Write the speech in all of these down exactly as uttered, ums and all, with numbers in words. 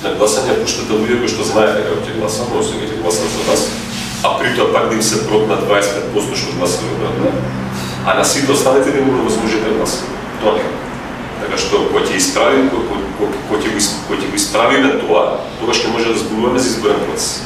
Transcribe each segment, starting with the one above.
на гласање пуштат да луѓе кои што знаат дека ќе гласат, односно ќе гласат за нас, а при тоа пак да им се протна дваесет и пет проценти што гласат, а на сите останалите да му невозможите да гласат. Тоа не. Така што кој ќе исправим, кој ќе го исправиме тоа, тогаш ќе може да зборуваме за изборен процес.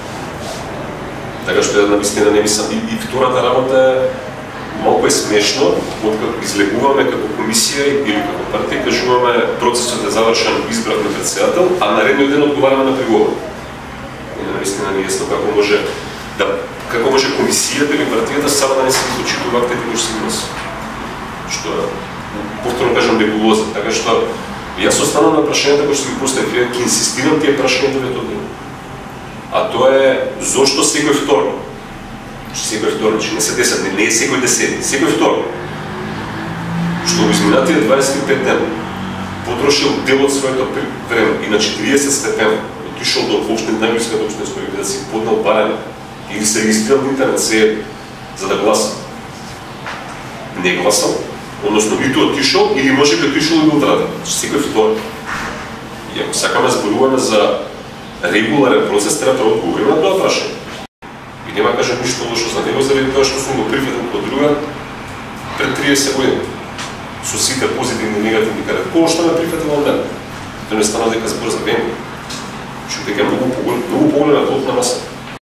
Така што една вистина не мислам. И, и втората работа е малку е смешно, откако излегуваме како комисија или како партија, кажуваме процесот е завршен, избравме председател, а наредниот ден одговараме на приговор. И на вистина не е јасно како може да како може комисијата или партијата сама да не се изучитува актите кои се носи. Што повторно кажам небулоза. Така што јас останам на прашањата кои што ги поставив, ќе инсистирам тие прашања до летот ден. А тоа е зошто секој вторник? Секој вторник, не се десет, не, не е секој десет, секој вторник. Што во изминатите дваесет и пет дена потрошил дел од своето време и на четириесет степена отишол до општин, најблиската општинска да си поднал барање или се регистрирал на интернет се за да гласа. Не гласал, односно ниту отишол или може би отишол и го одради. Секој вторник. И ако сакаме зборуваме за регуларен процес, треба да одговориме на тоа прашање. И нема кажам ништо лошо за него, заради тоа што сум го прифатил под друга пред триесет години. Со сите позитивни и негативни карат. Кој што ме прифатил од мене? Тоа не стана дека збор за мене. Што дека многу поголема толку на маса.